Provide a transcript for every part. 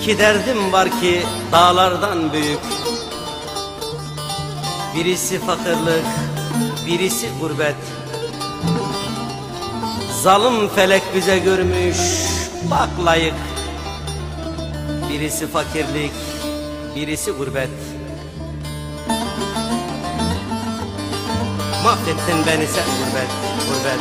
İki derdim var ki dağlardan büyük. Birisi fakirlik, birisi gurbet. Zalim felek bize görmüş bak layık. Birisi fakirlik, birisi gurbet. Mahvettin beni sen gurbet, gurbet.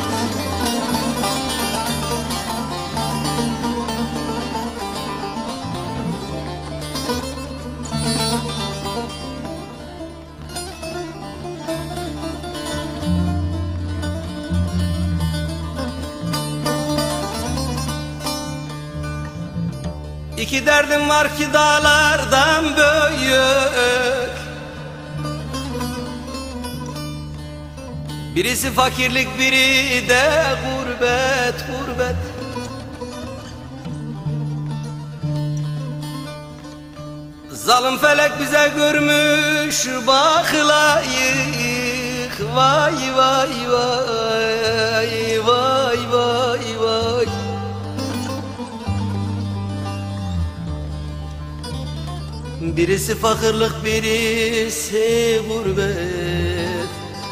İki derdim var ki dağlardan büyük. Birisi fakirlik, biri de gurbet, gurbet. Zalim felek bize görmüş bak layık. Vay vay vay vay vay vay. Birisi fakirlik, birisi gurbet.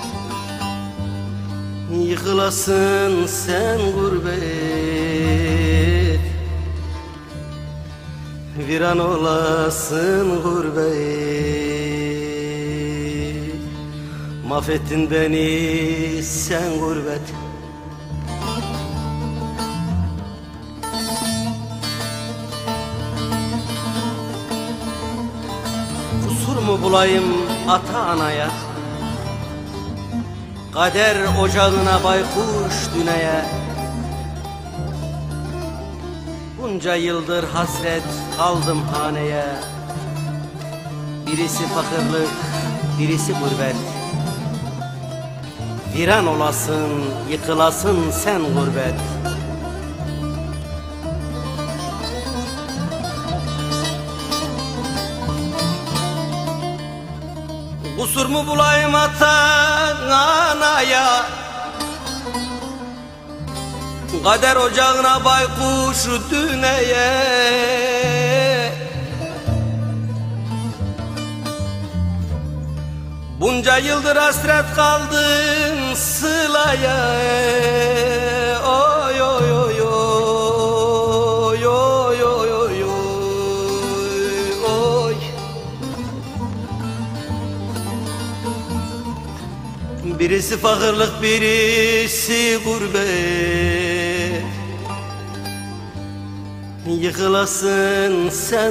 Yıkılasın sen gurbet, viran olasın gurbet. Mahvettin beni sen gurbet. Kusur mu bulayım ata anaya, kader ocağına baykuş düneye. Bunca yıldır hasret kaldım haneye. Birisi fakirlik, birisi gurbet. Viran olasın, yıkılasın sen gurbet. Kusur mu bulayım atan anaya, kader ocağına baykuş düneye. Bunca yıldır hasret kaldım sılaya. Oy oy oy oy oy oy oy oy. Birisi fakirlik, birisi gurbet. Yıkılasın sen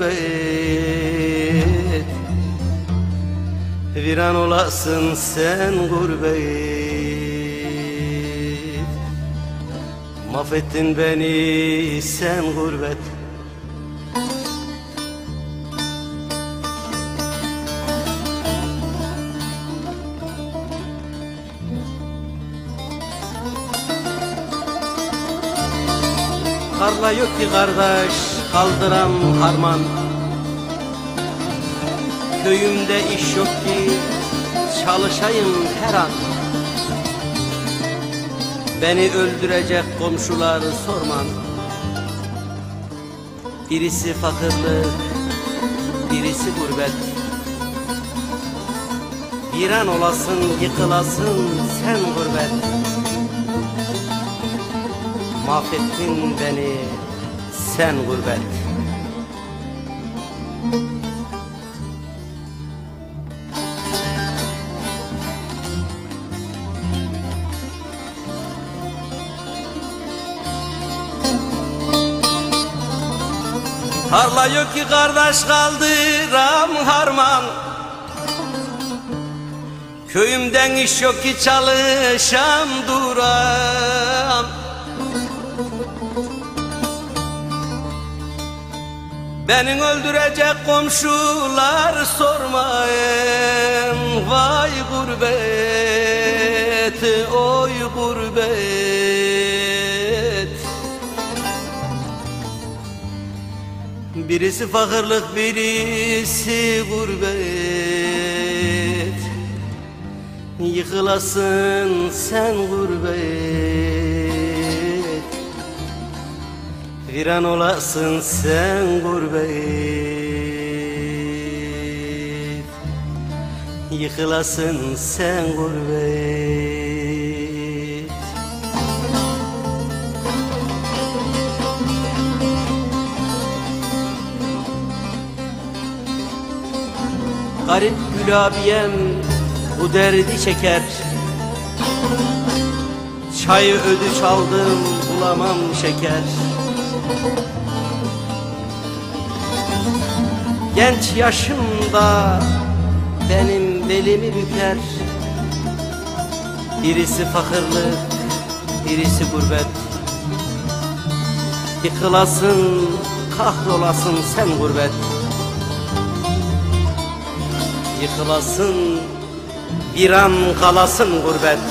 gurbet, viran olasın sen gurbet. Mahvettin beni sen gurbet. Tarla yok ki kardeş kaldıran harman. Köyümde iş yok ki çalışayım her an. Beni öldürecek komşular sorman. Birisi fakirlik, birisi gurbet. Viran olasın, yıkılasın sen gurbet. Mahvettin beni sen gurbet. Tarla yok ki kardeş kaldıram harman. Köyümden iş yok ki çalışam duram. Beni öldürecek komşular sormayın. Vay gurbet, oy gurbet. Birisi fakirlik, birisi gurbet. Yıkılasın sen gurbet, viran olasın sen gurbet, yıkılasın sen gurbet. Garip gül abiyem bu derdi çeker, çayı ödünç aldım bulamam şeker. Genç yaşımda benim belimi büker, birisi fakirlik, birisi gurbet. Yıkılasın, kahrolasın sen gurbet, yıkılasın, viran kalasın gurbet.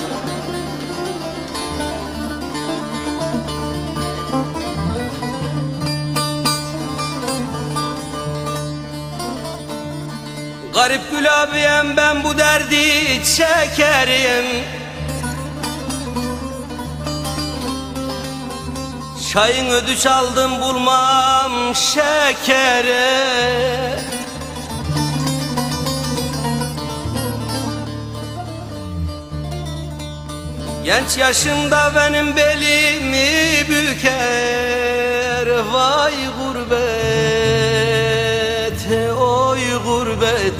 Garip gül abiyem ben bu derdi çekerim, çayın ödünç aldım bulmam şekeri. Genç yaşımda benim belimi büker, vay gurbet, oy gurbet,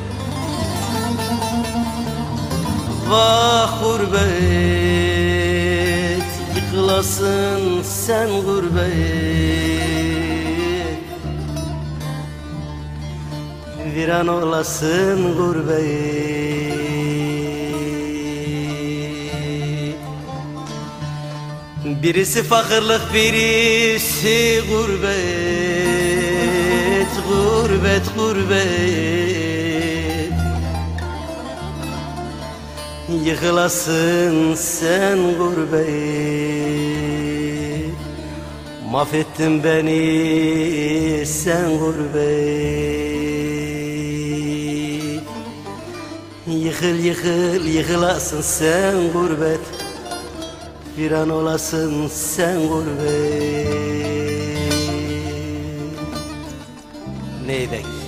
vah gurbet, yıkılasın sen gurbet, viran olasın gurbet. Birisi fakirlik, birisi gurbet, gurbet, gurbet. Yıkılasın sen gurbet, mahvettin beni sen gurbet. Yıkıl yıkıl yıkılasın sen gurbet, viran olasın sen gurbet. Neydek?